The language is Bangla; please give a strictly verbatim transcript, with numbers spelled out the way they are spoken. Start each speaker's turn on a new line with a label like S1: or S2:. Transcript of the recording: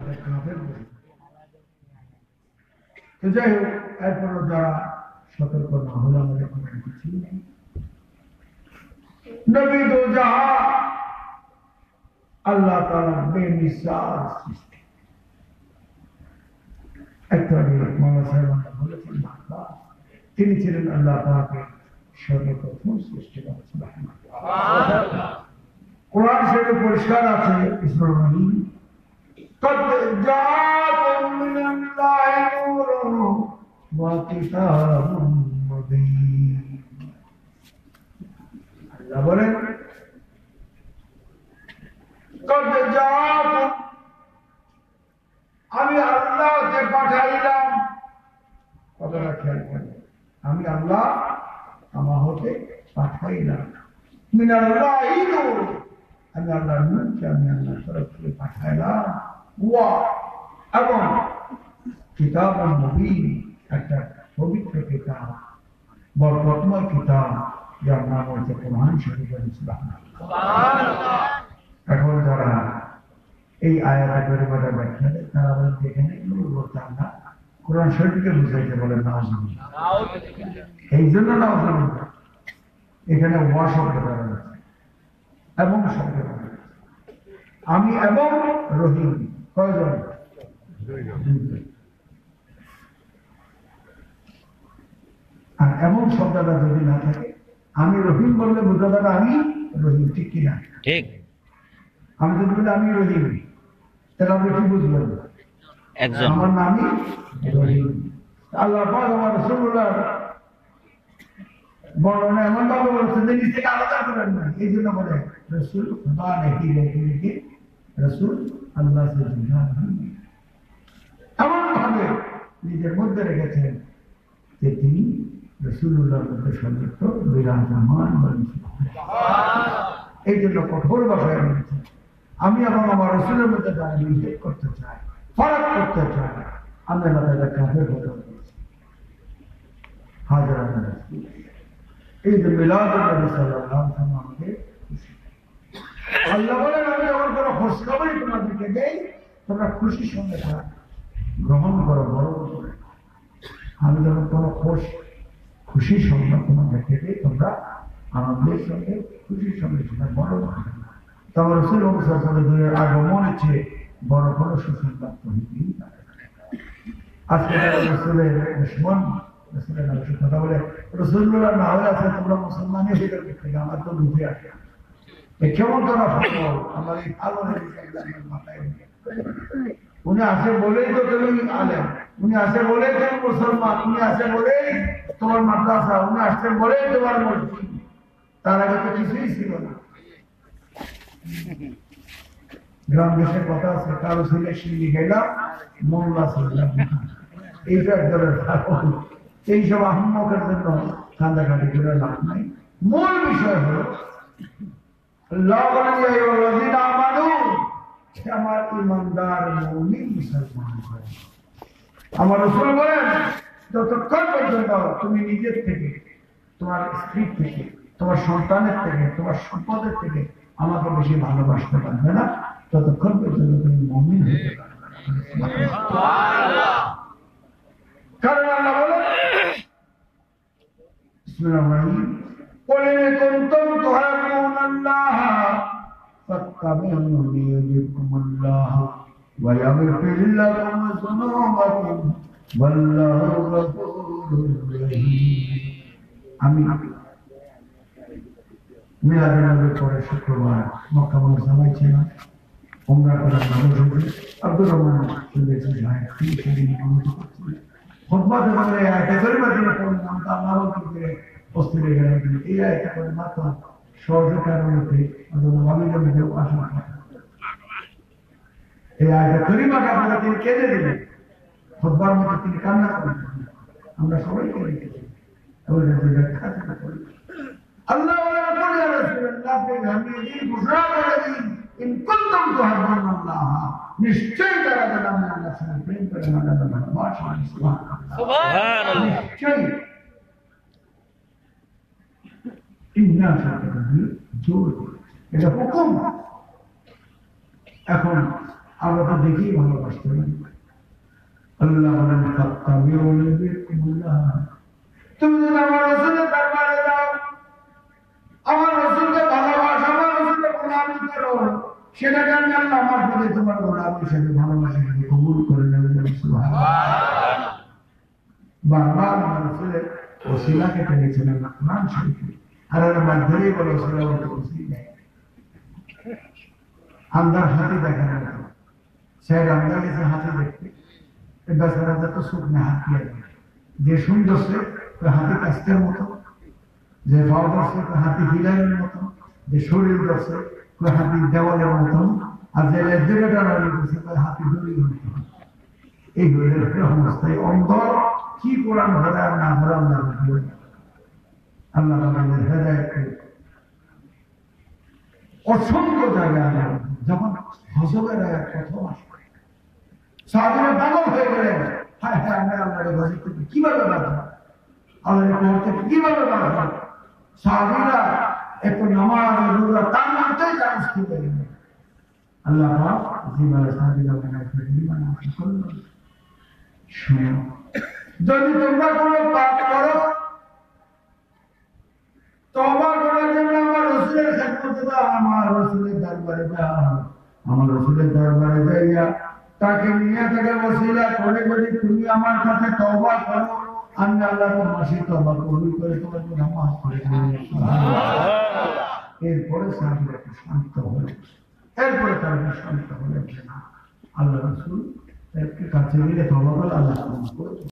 S1: কাফের বলে। তো যাই হোক, এরপরও যারা সতর্ক না হলে আমাদের কোনো কিছু নেই। নবী দো জাহা আল্লাহ তাআলা বেমিসাল সৃষ্টি। একটু আগে মোহাম্মদ সাহেব বলেছেন তিনি ছিলেন আল্লাহ পাকের সর্বপ্রথম সৃষ্টিকর্তা। সুবহানাল্লাহ। কোরআন শরীফে পরিষ্কার আছে ইসরাঈল قد جاءكم من الله نور وكتاب مبين। আল্লাহ বলেন قد جاءكم আমি আল্লাহকে পাঠাইলাম। কথাটা খেয়াল করেন, আমি আল্লাহ আমার হতে পাঠাইলাম। মিনাল্লাহি নূর, আমি আল্লাহর নূরকে আমি আল্লাহর তরফ থেকে পাঠাইলাম। ওয়া এবং কিতাবুন মুবিন, একটা পবিত্র কিতাব, বরকতময় কিতাব, যার নাম হচ্ছে কোরআন শরীফ। সুবহানাল্লাহ। এখন যারা এই আয়াতের পরিভাষা ব্যাখ্যা দেয় তারা বলেন এখানে নূর বলতে আমরা কোরআন শরীফকে বুঝাইতে বলেন নাউজুবিল্লাহ। এই জন্য নাউজুবিল্লাহ এখানে ওয়া শব্দটা রয়েছে এবং শব্দটা রয়েছে। আমি এবং রহিম কয়জন? আর এমন শব্দটা যদি না থাকে, আমি রহিম বললে বোঝা যাবে আমি রহিম, ঠিক কিনা?
S2: ঠিক।
S1: আমি যদি বলি আমি রহিম, তাহলে আপনি কি বুঝলেন?
S2: একজন
S1: আমার নামই রহিম। আল্লাহ পাক আমার রাসূলুল্লাহ বর্ণনা এমন ভাবে বলেছেন যে নিজ থেকে আলাদা করেন না। এই জন্য বলে রাসূল খুদা নেই রেখে রাসূল আল্লাহ সে জুনা এমন ভাবে নিজের মধ্যে রেখেছেন যে তিনি রাসূলুল্লাহর মধ্যে সর্বত্র বিরাজমান বলেছেন। এই জন্য কঠোর ভাষায় বলেছেন আমি এবং আমার রাসূলের মধ্যে যারা বিভেদ করতে চাই, ফারাক করতে চাই, আমি আল্লাহ তাআলা কাফের হতে বলেছি। হাজার হাজার এই যে মিলাদুন নবী সাল্লাল্লাহু আলাইহি ওয়াসাল্লাম আমাদের আল্লাহ বলেন আমি যখন কোনো খোঁজখবরই তোমাদেরকে দেই তোমরা খুশির সঙ্গে তা গ্রহণ করো, বড় করে। আমি যখন কোনো খোঁজ খুশির সঙ্গে তোমাদেরকে দিই তোমরা আনন্দের সঙ্গে খুশির সঙ্গে সেটা বড় করে। তবে রাসূল সাল্লাল্লাহু আলাইহি ওয়াসাল্লামের আগমনের চেয়ে বড় কোনো সুসংবাদ তো হইতেই পারে না। আজকে রাসূলের দুশমন রাসূলের নামে কথা বলে রাসূলুল্লাহ না হলে আছে তোমরা মুসলমানই হইতে থেকে আমার তো বুঝে আসে এই কেমন তারা ভালো আমার এই ভালো মাথায় উনি আসে বলেই তো তুমি আলেম, উনি আসে বলেই তুমি মুসলমান, উনি আসে বলেই তোমার মাদ্রাসা, উনি আসছেন বলেই তোমার মসজিদ। তার আগে তো কিছুই ছিল না। গ্রাম দেশের কথা আছে কারো ছেলে শিল্লি গেলাম মোল্লা ছিলাম, এইটা একজনের এইসব আহম্মকের জন্য কান্দাকাটি করে লাভ নাই। মূল বিষয় হল আমার ইমানদার মুমিন মুসলমান হয়। আমার রাসূল বলেন যতক্ষণ পর্যন্ত তুমি নিজের থেকে, তোমার স্ত্রী থেকে, তোমার সন্তানের থেকে, তোমার সম্পদের থেকে আমাকে বেশি ভালোবাসতে পারবে না ততক্ষণ পর্যন্ত তুমি মুমিন হতে পারবে না। কারণ আল্লাহ বলেন বিসমিল্লাহির রহমানির রহিম قل إن كنتم تحبون الله فاتبعوني يحببكم الله ويغفر لكم ذنوبكم والله غفور رحيم। আমি মিলাদুন নবীর পরে শুক্রবার মক্কা মুকাররমায় ছিলাম, উমরা করার নামে আব্দুর রহমান শুনেছি ভাই তিনি সেদিন অনুমতি করছিলেন খুতবা দেওয়ার আয়াতে কারিমা দিয়ে পড়লাম তা আল্লাহর দিকে অস্থিরে গেলেন। এই আয়াতে করে মাত্র সহজতার মধ্যে আমাদের মধ্যে আসা এই আয়াতে কারিমাটা আপনারা তিনি কেঁদে দিলেন, খুতবার মধ্যে তিনি কান্না করেছেন, আমরা সবাই কেঁদে দিয়েছি। এবং ব্যাখ্যা করি আল্লাহ নিশ্চয় তারা যারা আমি আল্লাহর সঙ্গে প্রেম করে আল্লাহ ভালোবাসেন। সুবহানাল্লাহ। নিশ্চয় ইন্না সাতাকাবি জোর এটা হুকুম। এখন আমরা তো দেখি ভালোবাসতে পারি। আল্লাহ বলেন ফাত্তাবিউনি বিকুল্লাহ, তুমি যদি আমার রাসূলের দরবারে যাও, আমার রাসূলকে ভালোবাসো, আমার রাসূলের গোলামি করো, সেটাকে আমি আল্লাহ আমার প্রতি তোমার গোলামি হিসেবে ভালোবাসা হিসেবে কবুল করে নেবে। সুবহানাল্লাহ। বারবার আমার রাসূলের ওসিলাকে পেয়েছিলেন না কোরআন শরীফে, আর এর মাধ্যমেই বলো সালাওয়াত ওসিলা আন্দার হাতে দেখা না, সেই আন্দার কাছে হাতে দেখতে বেচারা তো শুকনো হাত দিয়ে যে সুন্দর সে হাতি কাস্তের মতো, যে ভাব ধরছে হাতি হিলাইয়ের মতো, যে শরীর ধরছে হাতি দেওয়ালের মতন, আর যে লেজটা রানি করছে হাতি দড়ির মতো। এই অবস্থায় অন্ধ কি কোরআন ধরে আর না ধরে আল্লাহ আল্লাহ আমাদের হেদায়েত অসংখ্য জায়গায় যখন হজবের আয়াত প্রথম আসবে সাহাবীরা পাগল হয়ে গেলেন, হায় হায় আমরা আল্লাহর ইবাদত করতে কিভাবে বাঁচবো, আল্লাহর ইবাদত কিভাবে বাঁচবো। সাহাবীরা এত নামাজ রোজা তার মধ্যেই জানাজ করতে গেলেন। আল্লাহ পাক জীবনে সাহাবীরা বানায় ফেললেন। শুনো, যদি তোমরা কোনো পাপ করো, তওবা করার জন্য আমার রাসূলের খেদমতে দাও, আমার রাসূলের দরবারে যাও, আমার রাসূলের দরবারে যাইয়া তাকে নিয়ে তাকে ওসিলা করে যদি তুমি আমার কাছে তওবা করো, আমি আল্লাহ তোমার কাছে তওবা কবুল করে তোমার গুনাহ মাফ করে দেব। এরপরে সাহাবীরা শান্ত হলেন, এরপরে তারা শান্ত হলেন যে না, আল্লাহ রাসূল এর কাছে গেলে তওবা করলে আল্লাহ ক্ষমা করে।